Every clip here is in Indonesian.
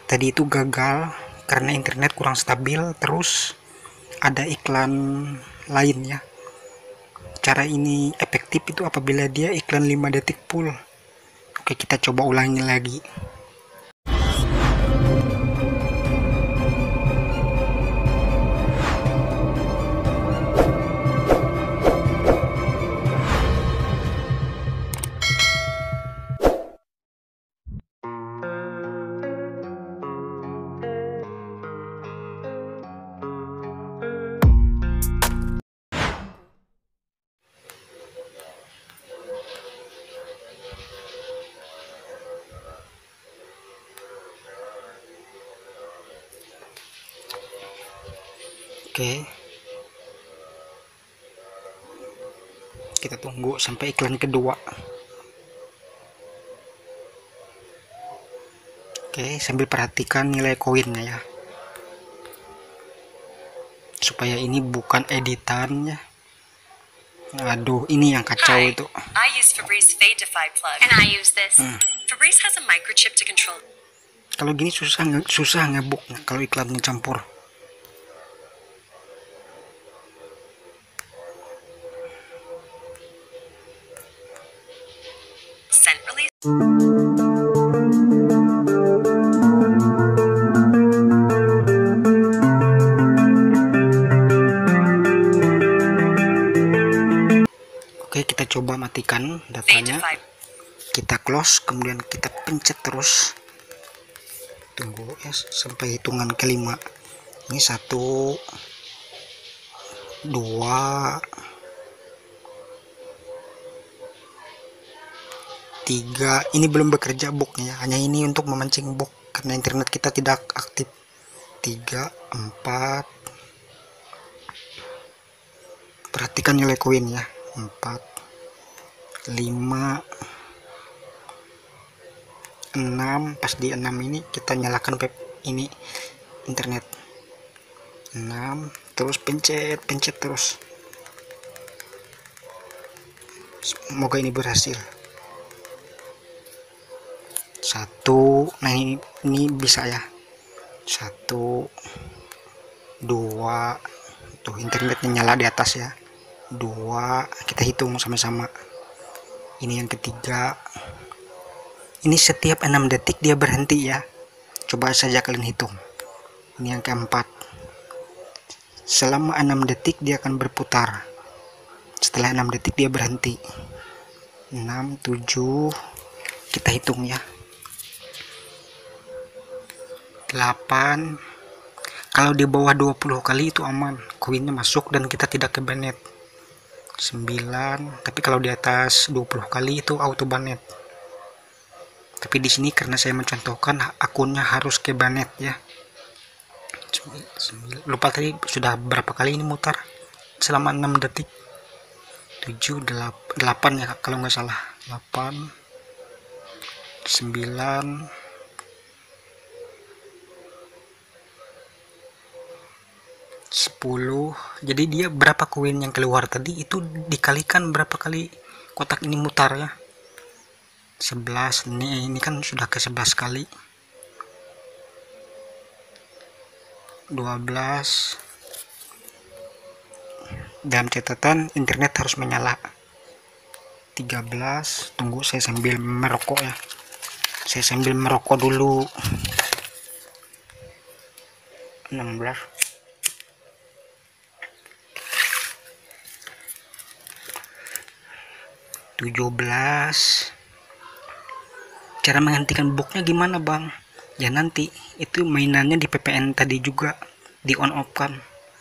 tadi itu gagal karena internet kurang stabil. Terus ada iklan lain ya. Cara ini efektif itu apabila dia iklan 5 detik full. Oke, kita coba ulangi lagi. Oke, kita tunggu sampai iklan kedua. Oke, sambil perhatikan nilai koinnya ya, supaya ini bukan editannya. Aduh, ini yang kacau itu. I use Febreze Fade-Defy plug. And I use this. Febreze has a microchip to control. Kalau gini susah ngebuknya kalau iklannya campur. Scent release. Oke, kita coba matikan datanya. Fade-Defy. Kita close, kemudian kita pencet terus. Tunggu ya sampai hitungan kelima. Ini 1, 2, 3. Ini belum bekerja booknya, hanya ini untuk memancing book karena internet kita tidak aktif. 3, 4. Perhatikan nilai koin ya. 4, 5, 6. Pas di 6 ini kita nyalakan ini internet. 6, terus pencet terus. Semoga ini berhasil. 1, nah ini bisa ya. 1, 2, tuh internetnya nyala di atas ya. 2, kita hitung sama-sama. Ini yang ketiga. Ini setiap 6 detik dia berhenti ya. Coba saja kalian hitung. Ini yang keempat. Selama 6 detik dia akan berputar. Setelah 6 detik dia berhenti. 6, 7. Kita hitung ya. 8. Kalau di bawah 20 kali itu aman, koinnya masuk dan kita tidak ke banet. 9. Tapi kalau di atas 20 kali itu auto banet. Tapi di sini karena saya mencontohkan akunnya harus ke banet ya. Lupa tadi sudah berapa kali ini mutar selama 6 detik. 7, 8 ya kalau nggak salah. 8, 9, 10. Jadi dia berapa koin yang keluar tadi itu dikalikan berapa kali kotak ini mutar ya. 11. Ini kan sudah ke 11 kali. 12. Dalam catatan internet harus menyala. 13. Tunggu saya sambil merokok ya. Saya sambil merokok dulu. 16. 17. Cara menghentikan booknya gimana bang? Ya nanti itu mainannya di VPN tadi juga di on off kan.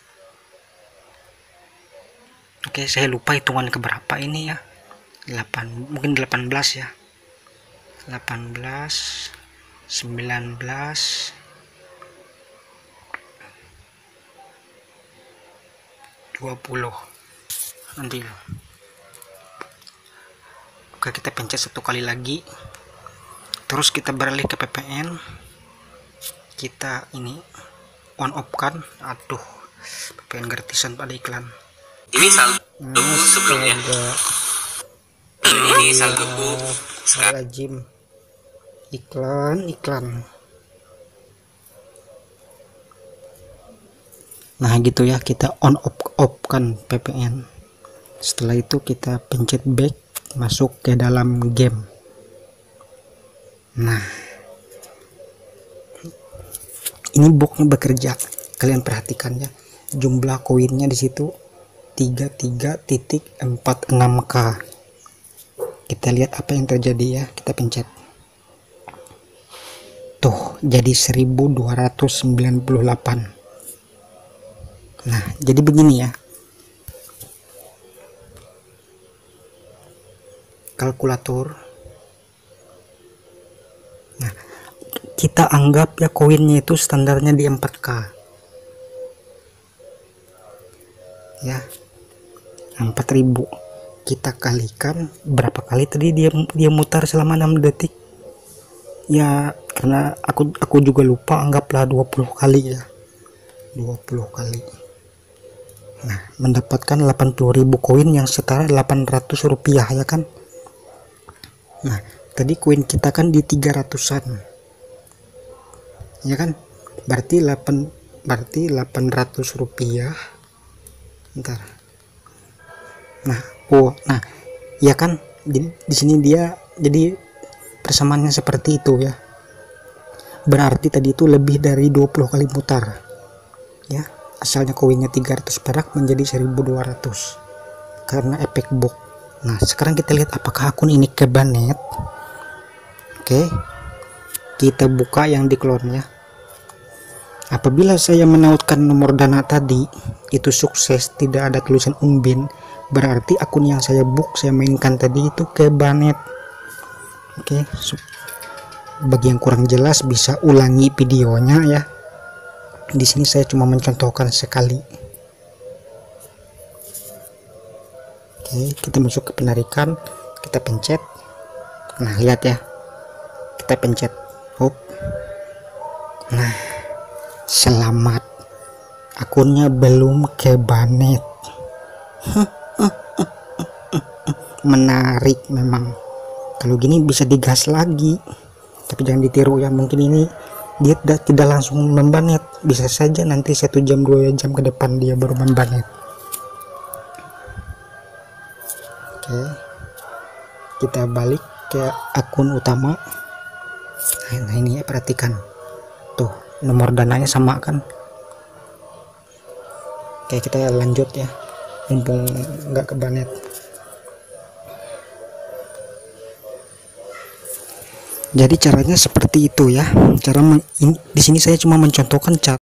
Oke, saya lupa hitungan keberapa ini ya. 8, mungkin 18 ya. 18, 19, 20. Nanti. Oke, kita pencet 1 kali lagi. Terus kita beralih ke VPN. Kita ini on off kan. Aduh, VPN gratisan pada iklan. Ini saldoku sebelumnya. Ini saldoku sekarang. Iklan. Nah gitu ya, kita on off kan VPN. Setelah itu kita pencet back, masuk ke dalam game. Nah ini boxnya bekerja, kalian perhatikan ya, jumlah koinnya di situ 33.46k. Kita lihat apa yang terjadi ya, kita pencet tuh, jadi 1298. Nah jadi begini ya, kalkulator. Nah kita anggap ya koinnya itu standarnya di 4k ya, 4000. Kita kalikan berapa kali tadi dia mutar selama 6 detik ya, karena aku juga lupa, anggaplah 20 kali ya, 20 kali. Nah mendapatkan 80.000 koin yang setara 800 rupiah ya kan. Nah tadi koin kita kan di 300-an ya kan, berarti 800 rupiah. Bentar. Nah ya kan, di sini dia jadi persamaannya seperti itu ya, berarti tadi itu lebih dari 20 kali mutar ya. Asalnya koinnya 300 perak menjadi 1200 karena efek box. Nah sekarang kita lihat apakah akun ini ke banet. Oke, kita buka yang di clone ya. Apabila saya menautkan nomor dana tadi itu sukses, tidak ada tulisan unbin, berarti akun yang saya mainkan tadi itu ke banet. Oke, bagi yang kurang jelas bisa ulangi videonya ya. Di sini saya cuma mencontohkan sekali. Oke, kita masuk ke penarikan, kita pencet. Nah lihat ya, kita pencet hop. Nah selamat, akunnya belum ke banet. Menarik memang, kalau gini bisa digas lagi, tapi jangan ditiru ya. Mungkin ini dia tidak langsung membanet, bisa saja nanti 1 jam 2 jam ke depan dia baru membanet. Oke, kita balik ke akun utama. Nah ini ya, perhatikan tuh nomor dananya sama kan. Oke kita lanjut ya, mumpung nggak ke banet. Jadi caranya seperti itu ya. Di sini saya cuma mencontohkan cara